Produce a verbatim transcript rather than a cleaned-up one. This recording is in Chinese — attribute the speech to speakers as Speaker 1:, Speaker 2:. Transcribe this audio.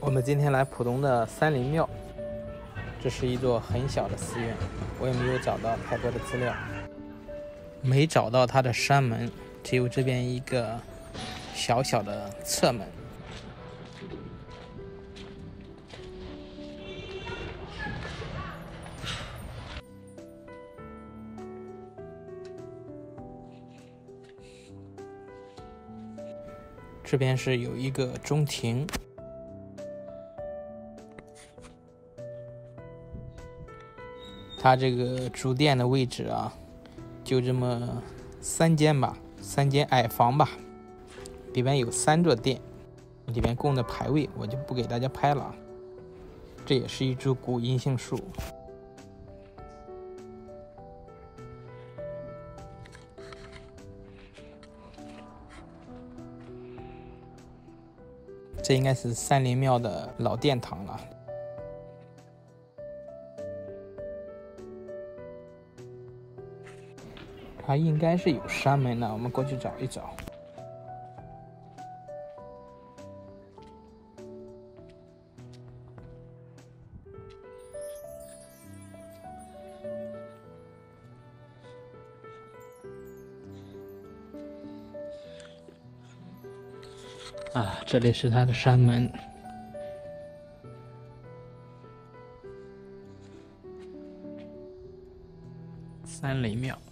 Speaker 1: 我们今天来浦东的三林庙，这是一座很小的寺院，我也没有找到太多的资料，没找到它的山门，只有这边一个小小的侧门。这边是有一个中庭，它这个主殿的位置啊，就这么三间吧，三间矮房吧，里边有三座殿，里边供的牌位我就不给大家拍了。这也是一株古银杏树。这应该是三林庙的老殿堂了。它应该是有山门的，我们过去找一找。啊，这里是它的山门。三林庙。